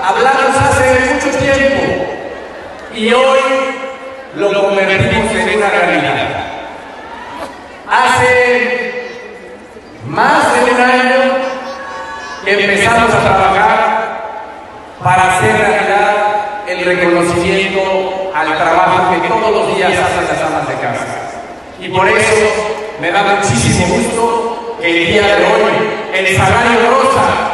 hablamos hace mucho tiempo y hoy lo convertimos en una realidad. Hace más de un año que empezamos a trabajar para hacer realidad el reconocimiento al trabajo que todos los días hacen las amas de casa. Y por eso me da muchísimo gusto que el día de hoy el salario rosa